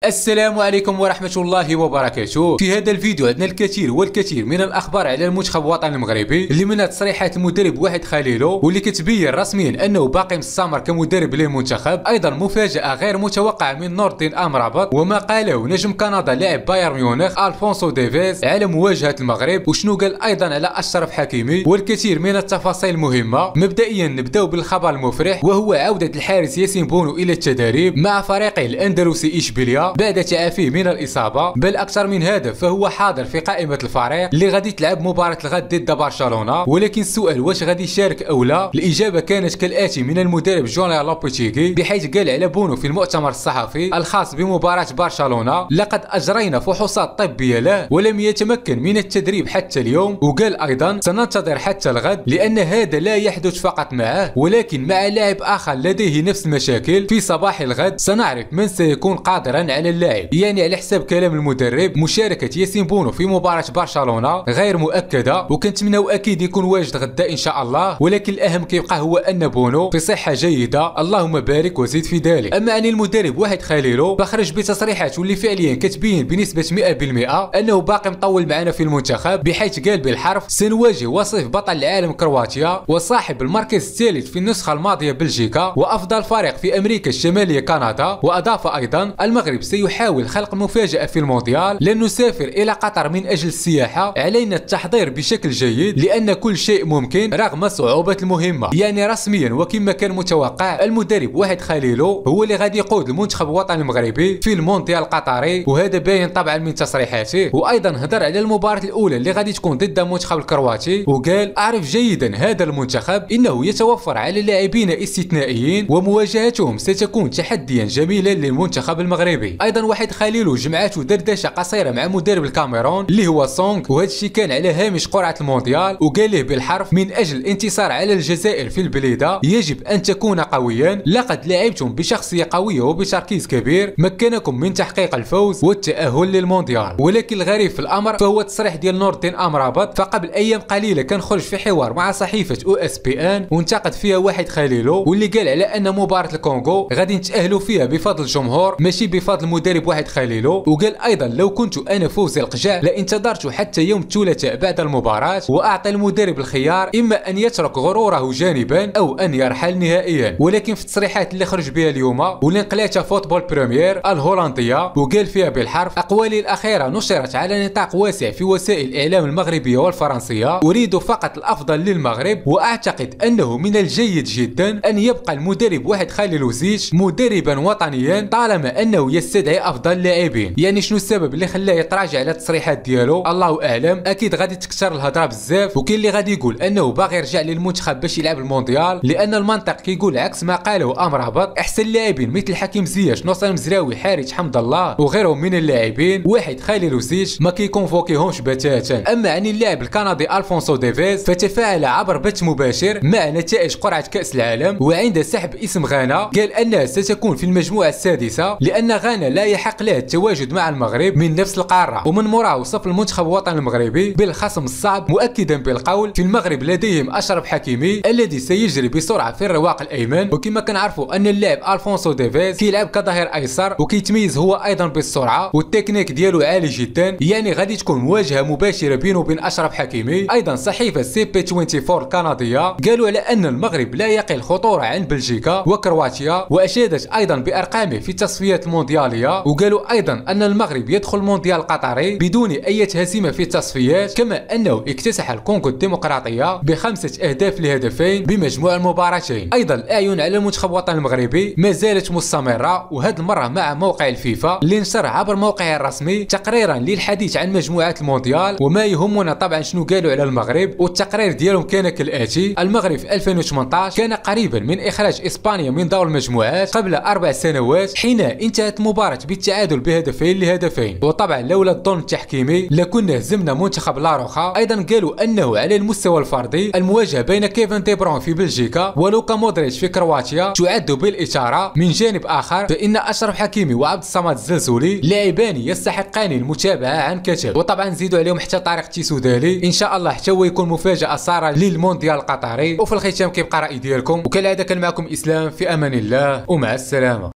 السلام عليكم ورحمة الله وبركاته. في هذا الفيديو عندنا الكثير والكثير من الأخبار على المنتخب الوطني المغربي، اللي منها تصريحات المدرب وحيد خليلو واللي كتبين رسميا أنه باقي مستمر كمدرب للمنتخب، أيضا مفاجأة غير متوقعة من نور الدين أمرابط، وما قاله نجم كندا لاعب بايرن ميونخ ألفونسو ديفيز على مواجهة المغرب، وشنو قال أيضا على أشرف حكيمي، والكثير من التفاصيل المهمة. مبدئيا نبداو بالخبر المفرح، وهو عودة الحارس ياسين بونو إلى التدريب مع فريقه الأندلسي إشبيليا بعد تعافيه من الإصابة، بل أكثر من هذا فهو حاضر في قائمة الفريق اللي غادي تلعب مباراة الغد ضد برشلونة. ولكن السؤال واش غادي يشارك أو لا، الإجابة كانت كالآتي من المدرب جونيور لوبيتيغي، بحيث قال على بونو في المؤتمر الصحفي الخاص بمباراة برشلونة: لقد أجرينا فحوصات طبية له ولم يتمكن من التدريب حتى اليوم. وقال أيضا: سننتظر حتى الغد لأن هذا لا يحدث فقط معه ولكن مع لاعب آخر لديه نفس المشاكل. في صباح الغد سنعرف من سيكون قادرا على اللاعب. يعني على حساب كلام المدرب، مشاركة ياسين بونو في مباراة برشلونة غير مؤكدة، وكنتمناو أكيد يكون واجد غدا إن شاء الله، ولكن الأهم كيبقى هو أن بونو في صحة جيدة، اللهم بارك وزيد في ذلك. أما عن المدرب وحيد خليلو فخرج بتصريحات واللي فعليا كتبين بنسبة 100% أنه باقي مطول معنا في المنتخب، بحيث قال بالحرف: سنواجه وصيف بطل العالم كرواتيا وصاحب المركز الثالث في النسخة الماضية بلجيكا وأفضل فريق في أمريكا الشمالية كندا. وأضاف أيضا: المغرب سيحاول خلق مفاجأة في المونديال، لن نسافر إلى قطر من أجل السياحة، علينا التحضير بشكل جيد لأن كل شيء ممكن رغم صعوبة المهمة. يعني رسميا وكما كان متوقع، المدرب وحيد خليلو هو اللي غادي يقود المنتخب الوطني المغربي في المونديال القطري، وهذا باين طبعا من تصريحاته. وأيضا هضر على المباراة الأولى اللي غادي تكون ضد المنتخب الكرواتي، وقال: أعرف جيدا هذا المنتخب، إنه يتوفر على لاعبين استثنائيين ومواجهتهم ستكون تحديا جميلا للمنتخب المغربي. أيضا وحيد خليلو جمعته دردشه قصيره مع مدرب الكاميرون اللي هو سونغ، وهذا الشيء كان على هامش قرعه المونديال، وقال له بالحرف: من اجل الانتصار على الجزائر في البليده يجب ان تكون قويا، لقد لعبتم بشخصيه قويه وبتركيز كبير مكنكم من تحقيق الفوز والتاهل للمونديال. ولكن الغريب في الامر فهو تصريح ديال نور الدين امرابط، فقبل ايام قليله كان خرج في حوار مع صحيفه OSPN وانتقد فيها وحيد خليلو، واللي قال على ان مباراه الكونغو غادي نتاهلوا فيها بفضل الجمهور ماشي بفضل المدرب وحيد خليلو. وقال ايضا: لو كنت انا فوزي القجع لانتظرت حتى يوم الثلاثاء بعد المباراه واعطي المدرب الخيار اما ان يترك غروره جانبا او ان يرحل نهائيا. ولكن في التصريحات اللي خرج بها اليوم واللي نقلتها فوتبول بريمير الهولنديه، وقال فيها بالحرف: اقوالي الاخيره نشرت على نطاق واسع في وسائل الاعلام المغربيه والفرنسيه، اريد فقط الافضل للمغرب واعتقد انه من الجيد جدا ان يبقى المدرب وحيد خليلوزيتش مدربا وطنيا طالما انه يستدعي افضل لاعبين. يعني شنو السبب اللي خلاه يتراجع على التصريحات ديالو؟ الله اعلم، اكيد غادي تكثر الهضره بزاف، وكاين اللي غادي يقول انه باغي يرجع للمنتخب باش يلعب المونديال، لان المنطق كيقول عكس ما قاله امرابط. احسن لاعبين مثل حكيم زياش، نصر مزراوي، حارث حمد الله وغيرهم من اللاعبين وحيد خليلوزيتش ما كيكونفوكيهمش بتاتا. اما عن اللاعب الكندي الفونسو ديفيز فتفاعل عبر بث مباشر مع نتائج قرعه كاس العالم، وعند سحب اسم غانا قال انها ستكون في المجموعه السادسه لان غانا لا يحق لها التواجد مع المغرب من نفس القاره. ومن موراه وصف المنتخب الوطني المغربي بالخصم الصعب، مؤكدا بالقول: في المغرب لديهم اشرف حكيمي الذي سيجري بسرعه في الرواق الايمن. وكما كنعرفوا ان اللاعب الفونسو ديفيز كيلعب كظهير ايسر وكيتميز هو ايضا بالسرعه والتكنيك ديالو عالي جدا، يعني غادي تكون مواجهه مباشره بينه وبين اشرف حكيمي. ايضا صحيفه CP24 الكنديه قالوا على ان المغرب لا يقل خطوره عن بلجيكا وكرواتيا، واشادت ايضا بارقامه في التصفيات الموندياليه، وقالوا ايضا ان المغرب يدخل مونديال قطري بدون اي هزيمه في التصفيات، كما انه اكتسح الكونغو الديمقراطيه ب5 اهداف لهدفين بمجموع المباراتين. ايضا الاعين على المنتخب الوطني المغربي ما زالت مستمره، وهذه المره مع موقع الفيفا اللي نشر عبر موقعه الرسمي تقريرا للحديث عن مجموعات المونديال. وما يهمنا طبعا شنو قالوا على المغرب، والتقرير ديالهم كان كالاتي: المغرب في 2018 كان قريبا من اخراج اسبانيا من دور المجموعات قبل 4 سنوات حين انتهت المباراة بالتعادل بهدفين لهدفين، وطبعا لولا الظلم التحكيمي لكنا هزمنا منتخب لاروخا. ايضا قالوا انه على المستوى الفردي المواجهة بين كيفن دي برون في بلجيكا ولوكا مودريتش في كرواتيا تعد بالإشارة. من جانب اخر فان اشرف حكيمي وعبد الصمد الزلزولي لاعبان يستحقان المتابعة عن كثب، وطبعا زيدوا عليهم حتى طارق تيسودالي، ان شاء الله حتى هو يكون مفاجأة صارة للمونديال القطري. وفي الختام كيبقى رأي ديالكم، وكالعادة كان معكم اسلام، في امان الله ومع السلامة.